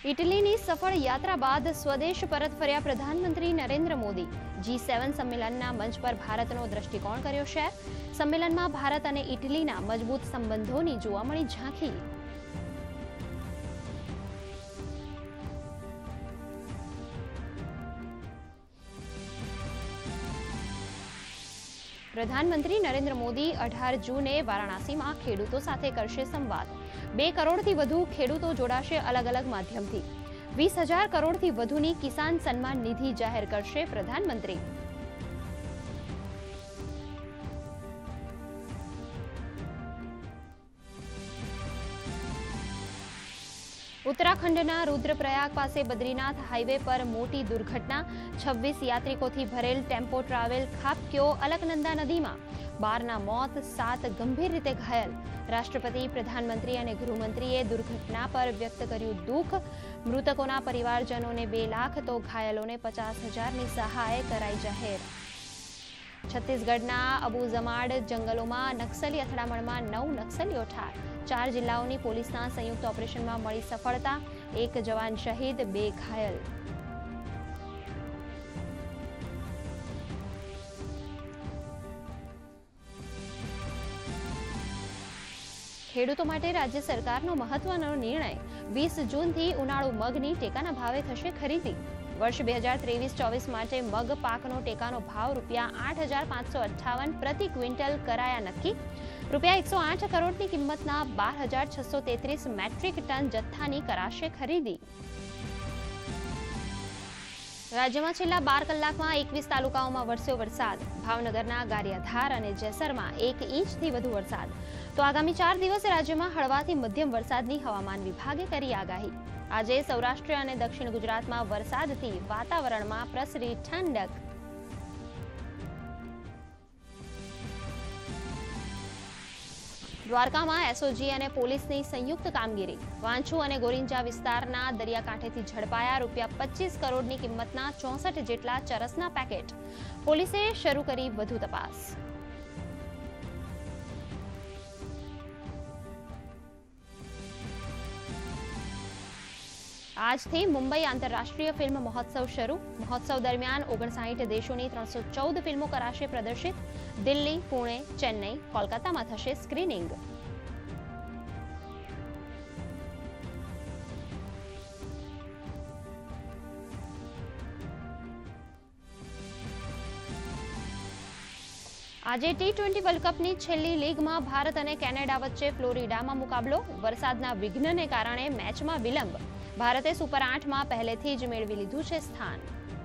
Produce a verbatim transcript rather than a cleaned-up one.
ઇટલીની સફળ યાત્રા બાદ સ્વદેશ પરત ફર્યા પ્રધાનમંત્રી નરેન્દ્ર મોદી જી સેવન સંમેલનના મંચ પર ભારતનો દ્રષ્ટિકોણ કર્યો શેર. સંમેલનમાં ભારત અને ઇટલીના મજબૂત સંબંધોની જોવા મળી ઝાંખી. પ્રધાનમંત્રી નરેન્દ્ર મોદી અઢાર જૂને વારાણસીમાં ખેડૂતો સાથે કરશે સંવાદ. બે કરોડથી વધુ ખેડૂતો જોડાશે અલગ અલગ માધ્યમથી. વીસ હજાર કરોડથી વધુની કિસાન સન્માન નિધિ જાહેર કરશે પ્રધાનમંત્રી. ઉત્તરાખંડના રુદ્રપ્રયાગ પાસે બદ્રીનાથ હાઈવે પર મોટી દુર્ઘટના. છવ્વીસ યાત્રિકોથી ભરેલ ટેમ્પો ટ્રાવેલ ખાબક્યો અલકનંદા નદીમાં. બારના મોત, સાત ગંભીર રીતે ઘાયલ. રાષ્ટ્રપતિ, પ્રધાનમંત્રી અને ગૃહમંત્રીએ દુર્ઘટના પર વ્યક્ત કર્યું દુઃખ. મૃતકોના પરિવારજનોને બે લાખ તો ઘાયલોને પચાસ હજારની સહાય કરાઈ જાહેર. છત્તીસગઢના અબુઝમાડ જંગલોમાં નક્સલી અથડામણમાં નવ નક્સલીઓ ઠાર. ચાર જિલ્લાઓની પોલીસના સંયુક્ત ઓપરેશનમાં મળી સફળતા. એક જવાન શહીદ, બે ઘાયલ. ખેડૂતો માટે રાજ્ય સરકારનો મહત્વનો નિર્ણય. વીસ જૂનથી ઉનાળુ મગની ટેકાના ભાવે થશે ખરીદી. વર્ષ બે હજાર ત્રેવીસ ચોવીસ માટે મગ પાકનો ટેકાનો ભાવ રૂપિયા આઠ હજાર પાંચસો અઠ્ઠાવન પ્રતિ ક્વિન્ટલ કરાયા નક્કી. રૂપિયા એકસો આઠ કરોડની કિંમતના બાર હજાર છસો તેત્રીસ મેટ્રિક ટન જથ્થાની કરાશે ખરીદી. રાજ્યમાં છેલ્લા બાર કલાકમાં એકવીસ તાલુકાઓમાં વરસ્યો વરસાદ. ભાવનગરના ગારિયાધાર અને જેસરમાં એક ઇંચથી વધુ વરસાદ. તો આગામી ચાર દિવસ રાજ્યમાં હળવાથી મધ્યમ વરસાદની હવામાન વિભાગે કરી આગાહી. આજે સૌરાષ્ટ્ર અને દક્ષિણ ગુજરાતમાં વરસાદથી વાતાવરણમાં પ્રસરી ઠંડક. દ્વારકામાં એસઓજી અને પોલીસની સંયુક્ત કામગીરી. વાંછુ અને ગોરિંચા વિસ્તારના દરિયાકાંઠેથી ઝડપાયા રૂપિયા પચીસ કરોડની કિંમતના ચોસઠ જેટલા ચરસના પેકેટ. પોલીસે શરૂ કરી વધુ તપાસ. આજથી મુંબઈ આંતરરાષ્ટ્રીય ફિલ્મ મહોત્સવ શરૂ. મહોત્સવ દરમિયાન ઓગણસાઠ દેશોની ત્રણસો ચૌદ ફિલ્મો કરાશે પ્રદર્શિત. દિલ્હી, પુણે, ચેન્નઈ, કોલકાતામાં થશે સ્ક્રીનિંગ. આજે ટી ટ્વેન્ટી વર્લ્ડ કપની છેલ્લી લીગમાં ભારત અને કેનેડા વચ્ચે ફ્લોરિડામાં મુકાબલો. વરસાદના વિઘ્નને કારણે મેચમાં વિલંબ. ભારતે સુપર આઠમાં પહેલેથી જ મેળવી લીધું છે સ્થાન.